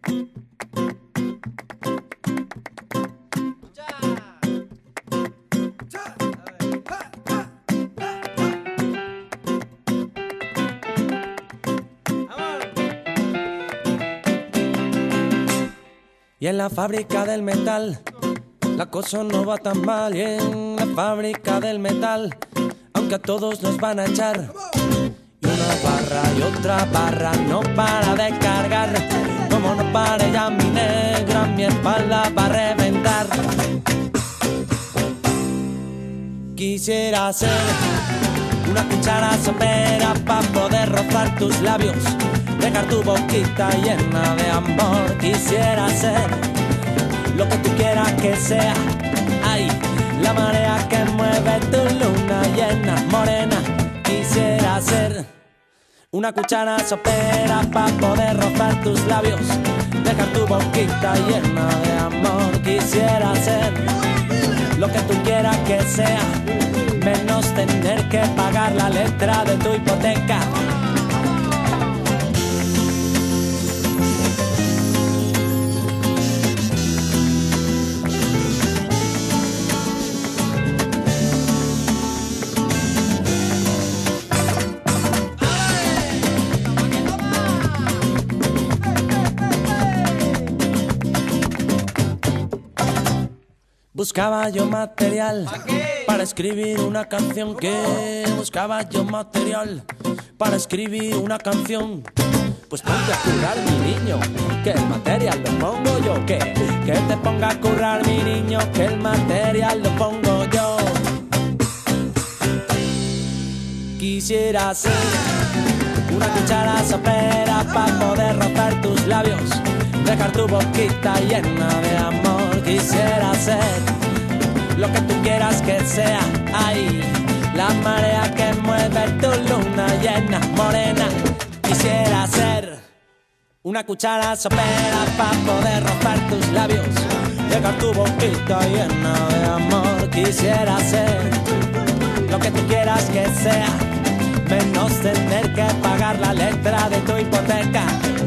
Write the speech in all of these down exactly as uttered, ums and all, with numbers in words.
Y en la fábrica del metal la cosa no va tan mal. Y en la fábrica del metal, aunque a todos nos van a echar, y una barra y otra barra no para de cargar. Como no pare ya mi negra, mi espalda va a reventar. Quisiera ser una cuchara sopera para poder rozar tus labios, dejar tu boquita llena de amor. Quisiera ser lo que tú quieras que sea. Ay, la marea que mueve tu luna llena, morena. Quisiera ser una cuchara sopera para poder rozar tus labios, dejar tu boquita llena de amor. Quisiera ser lo que tú quieras que sea, menos tener que pagar la letra de tu hipoteca. Buscaba yo material para escribir una canción, que buscaba yo material para escribir una canción. Pues ponte a currar, mi niño, que el material lo pongo yo. Que, que te ponga a currar, mi niño, que el material lo pongo yo. Quisiera ser una cuchara sopera para poder rozar tus labios, dejar tu boquita llena de amor. Quisiera ser lo que tú quieras que sea. Ay, la marea que mueve tu luna llena, morena. Quisiera ser una cuchara sopera para poder rozar tus labios, dejar tu boquita llena de amor. Quisiera ser lo que tú quieras que sea, menos tener que pagar la letra de tu hipoteca.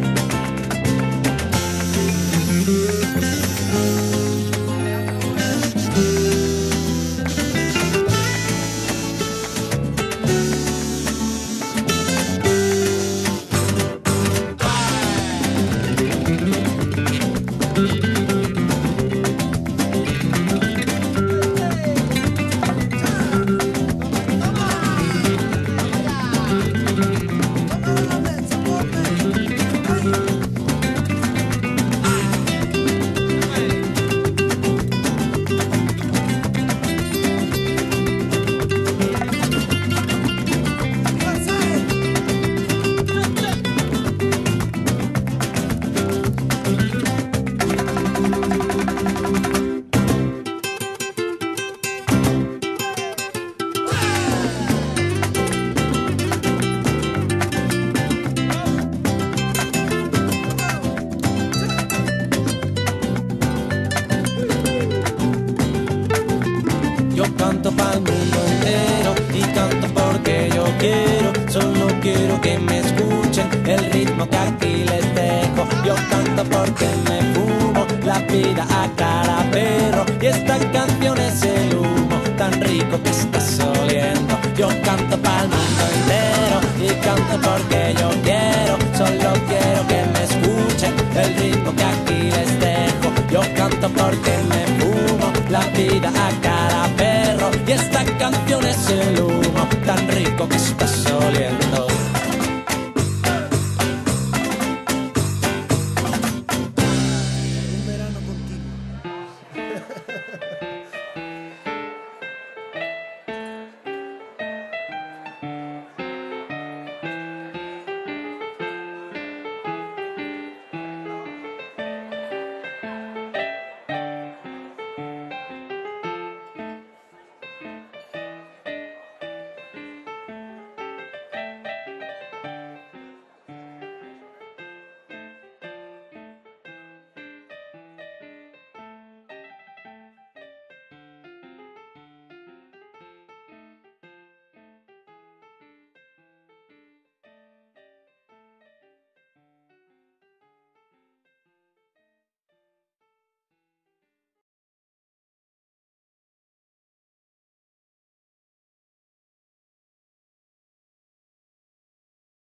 Canto pa'l mundo entero y canto porque yo quiero. Solo quiero que me escuchen el ritmo que aquí les dejo. Yo canto porque me fumo la vida a cara perro, y esta canción es el humo tan rico que estás oliendo. Yo canto pa'l mundo entero y canto porque yo